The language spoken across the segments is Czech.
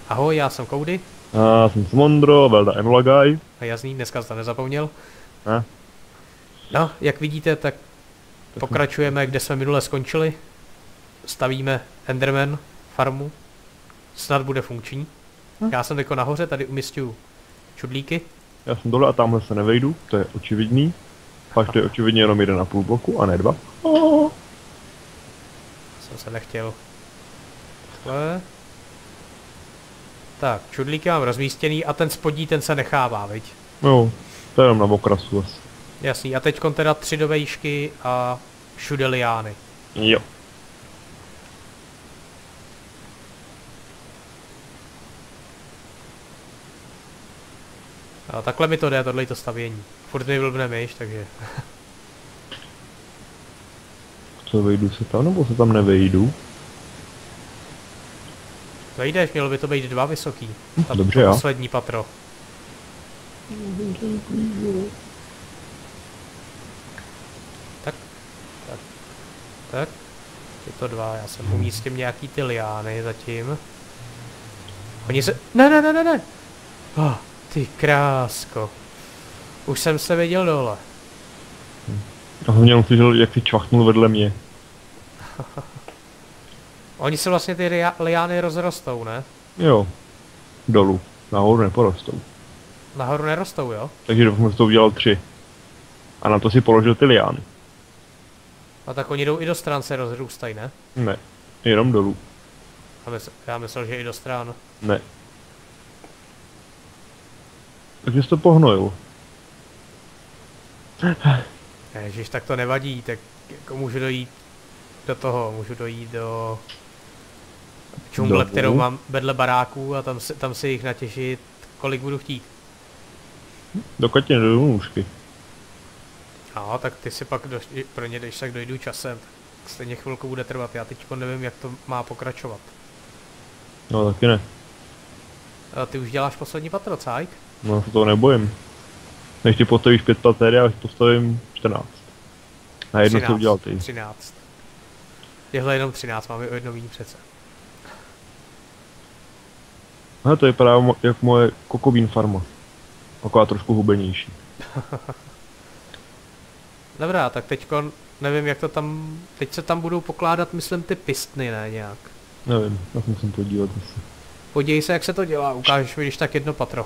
Ahoj, já jsem Koudy. Já jsem Simondro, Velda Enola Guy. A jasný, dneska jsi to nezapomněl. Ne? No, jak vidíte, tak pokračujeme, kde jsme minule skončili. Stavíme Enderman farmu. Snad bude funkční. Já jsem jako nahoře, tady umisťuju čudlíky. Já jsem dole a tamhle se nevejdu, to je očividný. Pak to je očividně jenom 1,5 bloku a ne 2. Jsem se nechtěl. Takhle. Tak, čudlíky mám rozmístěný a ten spodní, ten se nechává, viď? No, to je jenom na okrasu asi. Jasný, a teďkon teda 3 do vejšky a všude liány. Jo. A takhle mi to jde, tohle je to stavění. Furt mi blbne myš, takže... Co, vejdu se tam, nebo se tam nevejdu? Vejdeš, mělo by to být 2 vysoký. Dobře, to já. poslední patro. Tak. Tak. Je to 2, já jsem umístím nějaký ty liány zatím. Oni se... Ne. Oh, ty krásko. Už jsem se viděl dole. Já jsem jenom slyšel, jak si čvachnul vedle mě. Oni se vlastně ty liány rozrostou, ne? Jo. Dolů. Nahoru neporostou. Nahoru nerostou, jo? Takže jsem to udělal 3. A na to si položil ty liány. A tak oni jdou i do stran se rozrůstají, ne? Ne. Jenom dolů. Já myslel, že i do stran. Ne. Takže jsi to pohnojil. Ježiš, tak to nevadí, tak jako můžu dojít do toho, můžu dojít do džungle, kterou mám vedle baráků a tam si jich natěžit, kolik budu chtít. Dokud tě nedojdu nůžky. No, tak ty si pak pro ně, když tak dojdu časem, tak stejně chvilku bude trvat, já teď nevím, jak to má pokračovat. No taky ne. A ty už děláš poslední patro, cajk? No se toho nebojím. Než ty postavíš 5 pater, já postavím 14. Na jedno co udělal ty. 13. Jehle jenom 13, máme o jedno méně přece. Aha, to je právě jak moje kokovín farma. Taková trošku hubenější. Dobrá, tak teďko nevím, jak to tam... Teď se tam budou pokládat, myslím, ty pistny, ne nějak. Nevím, já se musím podívat asi. Podívej se, jak se to dělá, ukážeš mi, když tak jedno patro.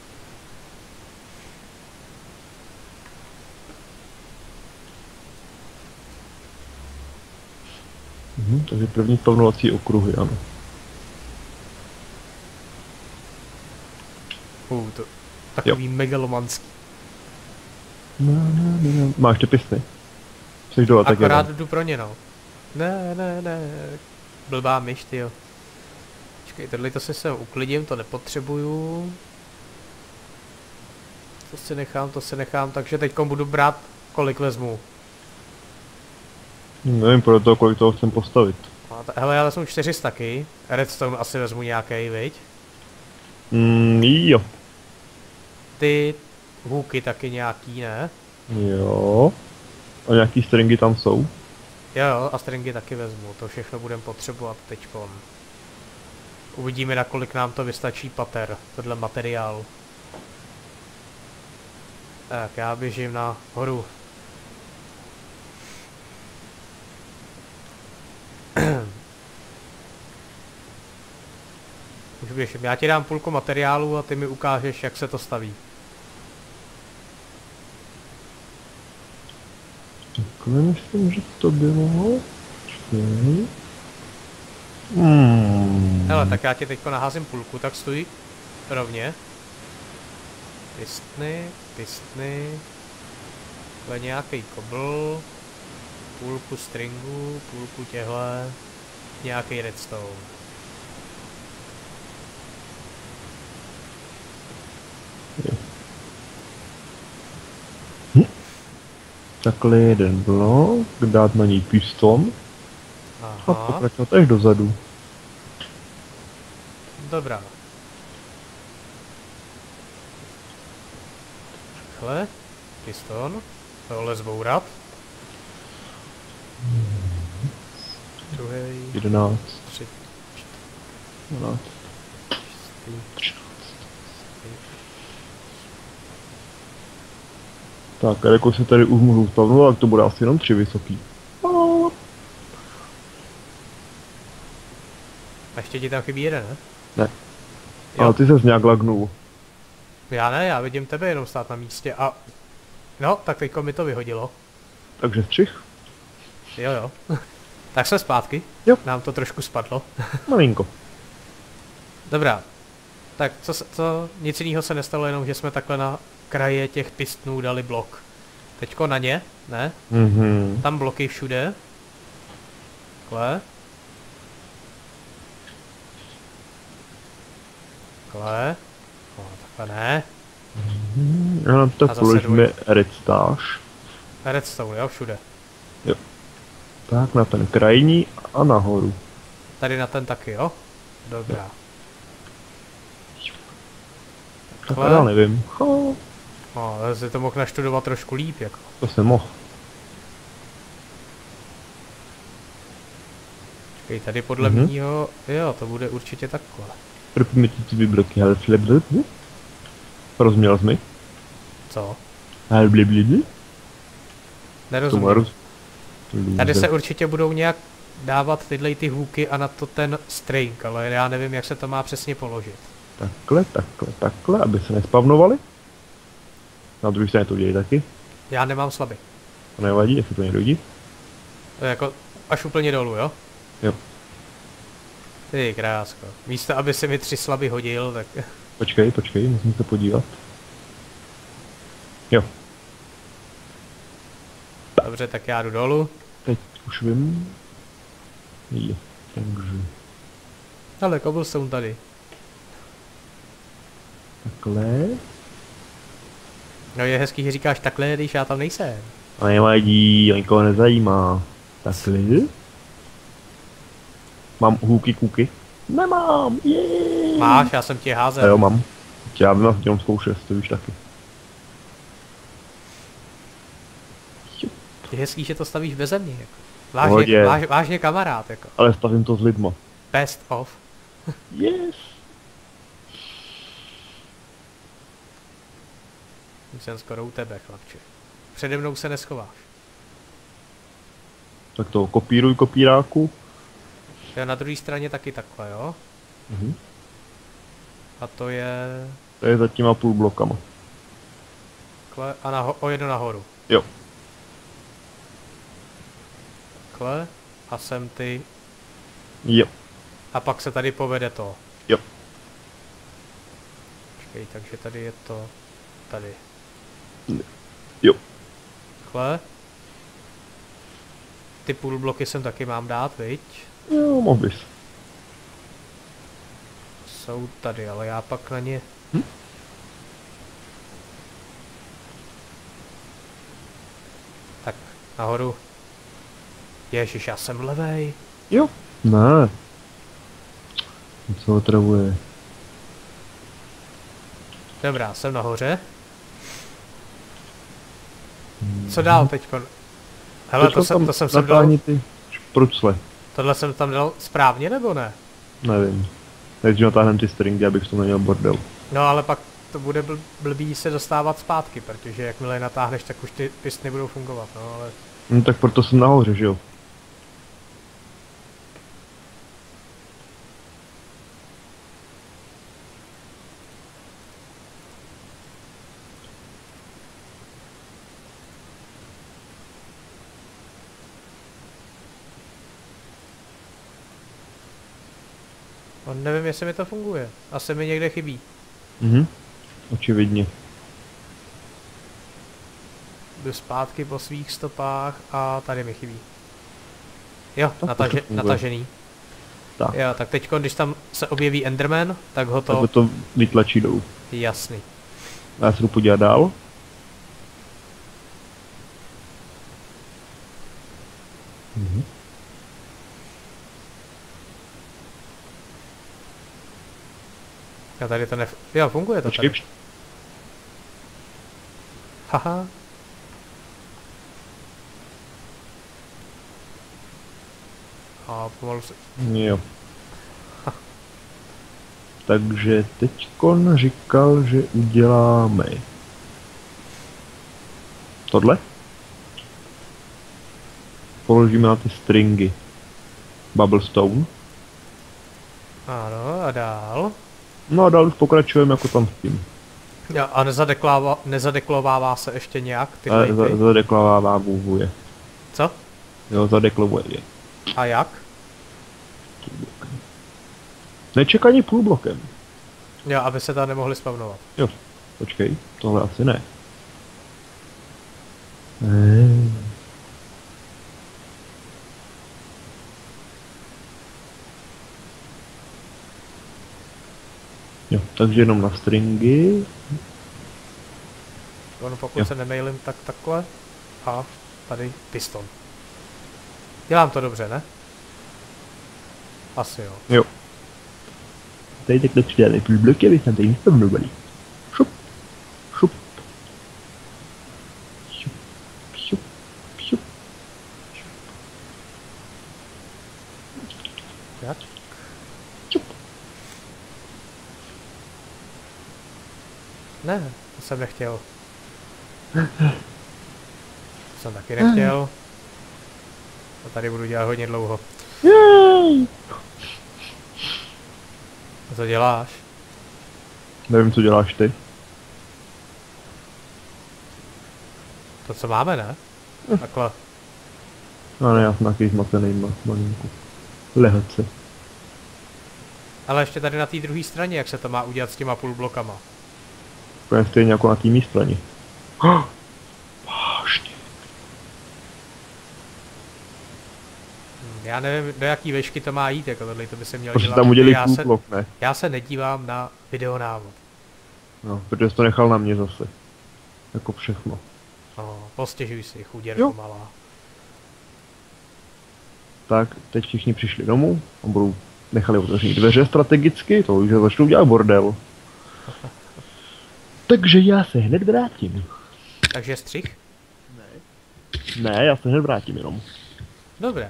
Takže první pevnovací okruhy, ano. To takový megalomanský. Máš ty pistny? Jsi dole, tak akorát jdu pro ně, no. Ne. Blbá myš, tyjo. Počkej, tohle to si sem uklidím, to nepotřebuju. To si nechám, takže teďkom budu brát, kolik vezmu. Nevím podle toho, kolik toho chcem postavit. Hele, já vezmu 4 taky. Redstone asi vezmu nějaký, viď? Jo. Ty hůky taky nějaký, ne? Jo. A nějaký stringy tam jsou? Jo, a stringy taky vezmu, to všechno budeme potřebovat teďkon. Uvidíme, na kolik nám to vystačí pater, tohle materiál. Tak, já běžím na horu. Už běžím, já ti dám půlku materiálu a ty mi ukážeš, jak se to staví. Takhle myslím, že to bylo... Hele, tak já ti teďko naházím půlku, tak stůj rovně. Pistny. Tohle nějaký kobl. Půlku stringu, půlku těhle. Nějaký redstone. Takhle jeden blok, dát na něj piston. Aha. A pokračovat až dozadu. Dobrá. Takhle. Piston. Tohle zbourat. Druhý. 11. 3, 12. Tak, a jako se tady už můžu stavnout, tak to bude asi jenom 3 vysoký. A ještě ti tam chybí jeden, ne? Ne. Jo. Ale ty ses nějak lagnul. Já ne, já vidím tebe jenom stát na místě a... No, tak teďko mi to vyhodilo. Takže střih? Jo, jo. Tak jsme zpátky. Jo. Nám to trošku spadlo. Malinko. Dobrá. Tak nic jiného se nestalo, jenom že jsme takhle na kraji těch pistnů dali blok. Teďko na ně, ne? Mhm. Tam bloky všude. Takhle. Takhle. No, takhle ne. Já to A zase položíme redstáž. Redstone, jo, všude. Tak na ten krajní a nahoru. Tady na ten taky, jo? Dobrá. Tak já nevím. No, ale si to mohl naštudovat trošku líp, jako. To jsem mohl. Čekej, tady podle mýho, jo, to bude určitě takhle. Propíme ty 2 bloky, ale flebl. Rozuměl jsi mi? Co? Ale blibli. Nerozumím. Tady se určitě budou nějak dávat tyhle ty hůky a na to ten string, ale já nevím, jak se to má přesně položit. Takhle, aby se nespavnovali. Na druhé straně to udělají taky. Já nemám slaby. To nevadí, jestli to někdo vidí. To je jako až úplně dolů, jo? Jo. Ty krásko. Místo, aby se mi 3 slaby hodil, tak... Počkej, musím se podívat. Jo. Dobře, tak já jdu dolů. Teď už vím. Je, takže... Ale cobblestone tady. Takhle. No je hezký, že říkáš takhle, když já tam nejsem. A nevadí, nikoho nezajímá. Takhle. Mám hůky, kuky? Nemám, jeeeej. Máš, já jsem tě házel. Jo, mám. Já bych jenom zkoušet, to víš taky. Je hezký, že to stavíš beze mě, jako. Pohodě. Vážně kamarád, jako. Ale stavím to s lidma. Best of. Yes. Jsem skoro u tebe, chlapče. Přede mnou se neschováš. Tak to kopíruj kopíráku. Jo, na druhé straně taky takhle, jo? Mhm. A to je... To je za těma půl blokama. Takhle a o jedno nahoru. Jo. Takhle a sem ty... Jo. A pak se tady povede to. Jo. Počkej, takže tady je to... Tady. Jo. Takhle. Ty půl bloky sem taky mám dát, viď? Jo, mohl bys. Jsou tady, ale já pak na ně... Tak, nahoru. Ježiš, já jsem levej. Jo. Ne. Co otravuje? Dobrá, jsem nahoře. Co dál teďko? Hele, to jsem sem dal... ty prucle. Tohle jsem tam dal správně, nebo ne? Nevím. Takže natáhnem ty stringy, abych to neměl bordel. No ale pak to bude blbý se dostávat zpátky, protože jakmile je natáhneš, tak už ty pistny budou fungovat, no ale... No tak proto jsem nahoře, že jo? No, nevím, jestli mi to funguje. Asi mi někde chybí. Mhm. Očividně. Jdu zpátky po svých stopách a tady mi chybí. Jo, Tak natažený. Tak. Jo, tak teď, když tam se objeví Enderman, tak ho Tak to... to vytlačí dolů. Jasný. Já se jdu podívat dál. Mhm. A tady to jo, funguje to Počkej, tady. Haha. A pomalu se... jo. Takže teďkon říkal, že uděláme tohle. Položíme na ty stringy Bubblestone. Ano, a dál. No a dál už pokračujeme jako tam s tím. A nezadeklovává se ještě nějak ty A lejty? zadeklovává vůvuje. Co? Jo, zadeklovuje je. A jak? Nečekaně půlblokem. Jo, aby se tam nemohli spavnovat. Jo, počkej, tohle asi ne. Jo, takže jenom na stringy. Ono pokud Jo. se nemailím, tak takhle. A tady piston. Dělám to dobře, ne? Asi jo. Jo. Tady takhle přidáme půlbloky, aby jsme tady nespavnovali. Šup, šup. Šup, šup, šup. Jak? Šup. Ne, to jsem nechtěl. To jsem taky nechtěl. A tady budu dělat hodně dlouho. Jej! A co děláš? Nevím, co děláš ty. To, co máme, ne? Takhle. No ne, já jsem taky zmatený malinku. Lehce. Ale ještě tady na té druhé straně, jak se to má udělat s těma půlblokama. Úplně stejně jako na té mý straně. Vážně. Já nevím, do jaký výšky to má jít, jako tohle to by se mělo Prostě dělat. tam udělali já, se, půlblok, ne? já se nedívám na videonávod. No, protože jsi to nechal na mě zase. Jako všechno. No, postěžuj si, chuděrko Jo. malá. Tak, teď všichni přišli domů a budou nechali otevřít dveře strategicky, to už začnou dělat bordel. Takže já se hned vrátím. Takže střih? Ne, já se hned vrátím jenom. Dobré.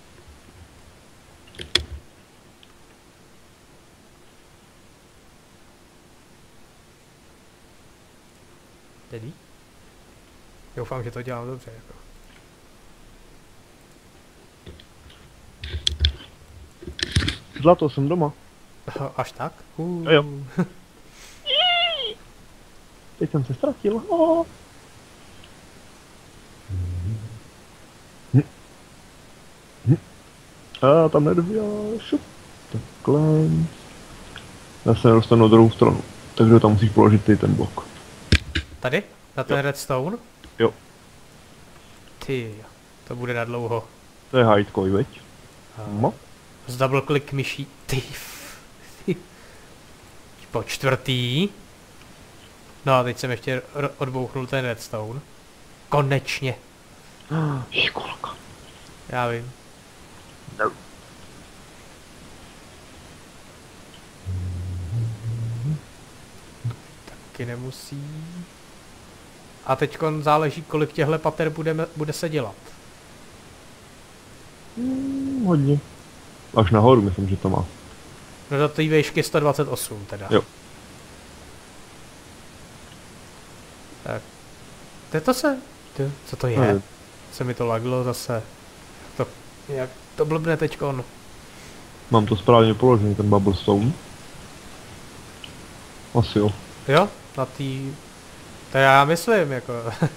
Tedy? Doufám, že to dělám dobře. Jako. Zlato, jsem doma. Až tak? A jo. Teď jsem se ztratil. Oh. A tam nedobíjá. Šup. Takhle. Já se nedostanu na druhou stranu. Takže tam musíš položit ty ten blok. Tady? Na ten Jo. redstone? Jo. Ty, to bude na dlouho. To je hidekoj, veď? No. Z double click myší. Ty. Po čtvrtý. No a teď jsem ještě odbouchnul ten redstone. Konečně. Školka. Já vím. No. Taky nemusí. A teďkon záleží, kolik těchto pater bude se dělat. Hodně. Až nahoru, myslím, že to má. No do té výšky 128 teda. Jo. Tak. Co to je? Nevím. Se mi to laglo zase. Jak to blbne teďkon. Mám to správně položený, ten Bubblestone. Asi jo. Jo? Na tý... To já myslím, jako...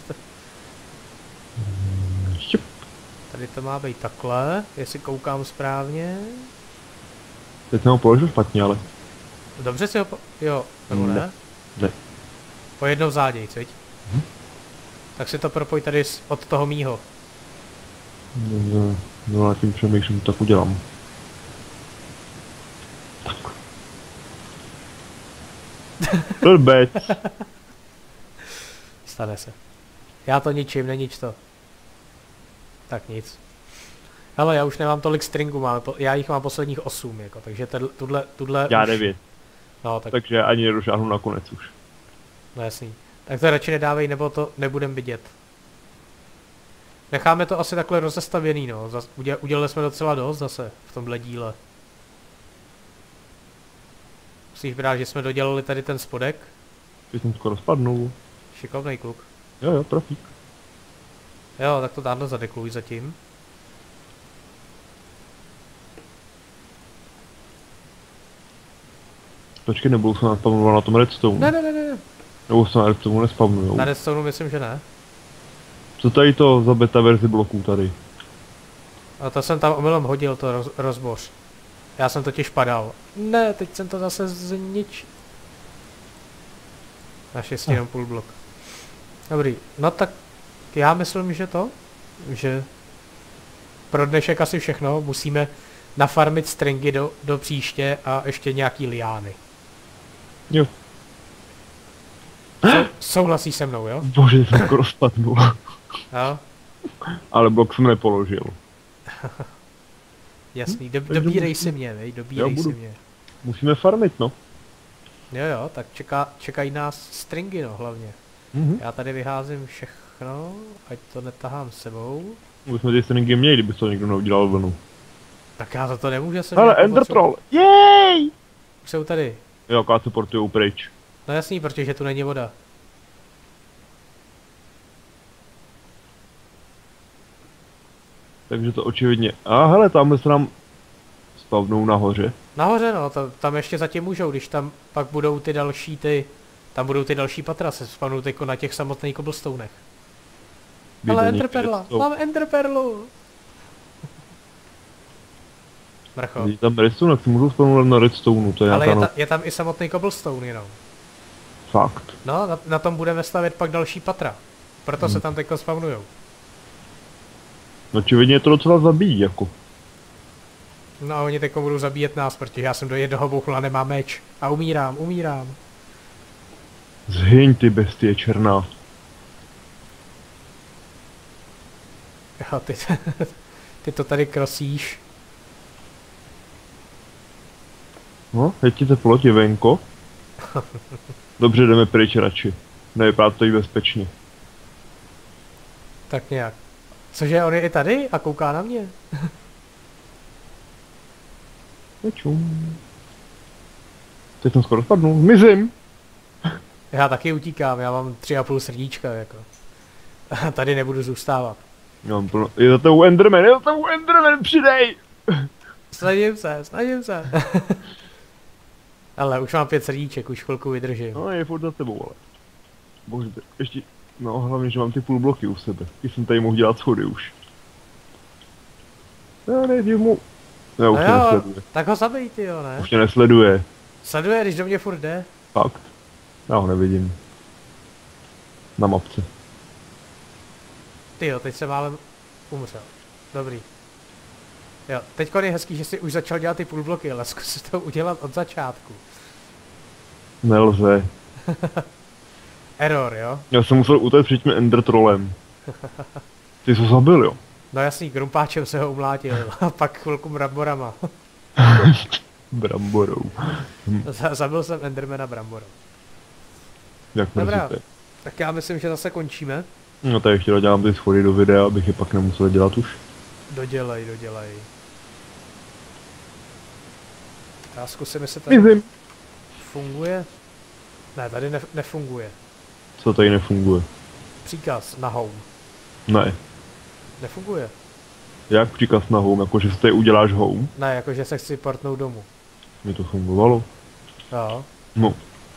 Šup. Tady to má být takhle, jestli koukám správně. Teď jsem ho položil špatně, ale... Dobře si ho Jo, nebo ne? Ne. Po jednou záděj, viď? Tak si to propoj tady od toho mýho. No a tím přemýšlím, tak udělám. Tak. Blbec. Stane se. Já to ničím, nenič to. Tak nic. Ale já už nemám tolik stringů, já jich mám posledních 8, jako, takže tuhle Já už... 9. No, tak Takže ani nedošáhnu nakonec už. no jasný. Tak to radši nedávej, nebo to nebudem vidět. Necháme to asi takhle rozestavěný, no. Udělali jsme docela dost zase v tomhle díle. Musíš brát, že jsme dodělali tady ten spodek. Teď jsem skoro spadnul. Šikovnej kluk. Jo, trafík. Jo, tak to tamhle zadekluj zatím. Počkej, nebudou se naspavnovat na tom redstone. Ne. Nebo se na redstone nespavnujou. Na redstone myslím, že ne. Co tady to za beta verzi bloků tady? A to jsem tam omylem hodil, to rozboř. Já jsem totiž padal. Ne, teď jsem to zase zničil. Naštěstí jenom půl blok. Dobrý, no tak já myslím, že že pro dnešek asi všechno. Musíme nafarmit stringy do příště a ještě nějaký liány. Jo. Souhlasí se mnou, jo? Bože, jsem skoro spadnul. Jo? Ale blok jsem nepoložil. Jasný, dobírej si mě, vej, dobírej si mě. Musíme farmit, no. Jo, tak čekají nás stringy, no, hlavně. Já tady vyházím všechno, ať to netahám s sebou. Už jsme ty stringy měli, kdyby to někdo neudělal vlnu. Tak já za to nemůžu, jsem ale Ender Troll, jej! Už jsou tady. Jo, akorát se portujou pryč. No jasný, protože tu není voda. Takže to očividně. A hele, tamhle se nám spavnou nahoře. Nahoře no, tam ještě zatím můžou, když tam pak budou ty další tam budou ty další patra, se spavnou jako na těch samotných cobblestonech. Ale enderperla, mám enderperlu. Mrcho. Když tam redstone, tak si můžou spavnout na redstoneu, to je ale je tam i samotný cobblestone jenom. Fakt. No, na tom budeme stavět pak další patra. Proto se tam teďko spavnujou. No očividně je to docela zabíjí, jako. No a oni teďko budou zabíjet nás, protože já jsem do jednoho bouchl a nemám meč. A umírám. Zhyň ty bestie černá. Jo, ty to tady krosíš. No, je ti teplo, venko. Dobře, jdeme pryč radši. Nevypadá to i bezpečně. Tak nějak. Cože, on je i tady a kouká na mě? Nečum. Teď jsem skoro spadnul, zmizím. Já taky utíkám, já mám 3,5 srdíčka, jako. Tady nebudu zůstávat. Já mám plno... Je za tebou Enderman, přidej! Snažím se. Ale už mám 5 srdíček, už chvilku vydržím. No, je furt za tebou, ale. Bože, ještě... No, hlavně, že mám ty půl bloky u sebe. Když jsem tady mohl dělat schody už. No, nejdřív mu... Ne, už no mě nesleduje. Tak ho zabij, ty jo, ne? Už mě nesleduje. Sleduje, když do mě furt jde. Fakt. Já ho nevidím. Na mapce. Tyjo, teď se málem umřel. Dobrý. Jo, teďko je hezký, že jsi už začal dělat ty půlbloky, ale zkus to udělat od začátku. Nelze. Error, jo? Já jsem musel utéct před tím Ender Trollem. Ty jsi ho zabil, jo? No jasný, grumpáčem se ho umlátil, a pak chvilku bramborama. Bramborou. Zabil jsem Endermana bramborou. Jak dobrá, mrzíte. tak já myslím, že zase končíme. No tady ještě dodělám ty schody do videa, abych je pak nemusel dělat už. Dodělej. Já zkusím, jestli tady Myslím. funguje. Ne, tady nefunguje. Co tady nefunguje? Příkaz na home. Ne. Nefunguje. Jak příkaz na home? Jakože si tady uděláš home? Ne, jakože se chci portnout domů. Mi to fungovalo. Jo. No.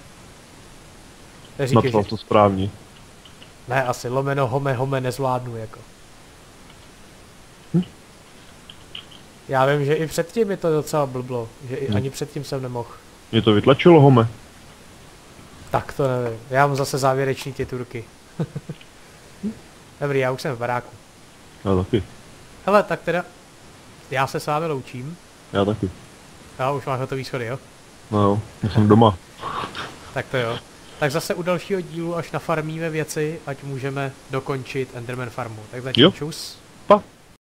Napsal to správně. Ne, asi lomeno home nezvládnu, jako. Já vím, že i předtím je to docela blblo, že i ani předtím jsem nemohl. Mě to vytlačilo home. Tak to nevím, já mám zase závěrečný ty turky. Dobrý, já už jsem v baráku. Já taky. Hele, tak teda, já se s vámi loučím. Já taky. Já už máš hotový schody, jo? No jo, já jsem doma. Tak to jo. Tak zase u dalšího dílu, až nafarmíme věci, ať můžeme dokončit Enderman farmu. Tak zatím čus. Pa.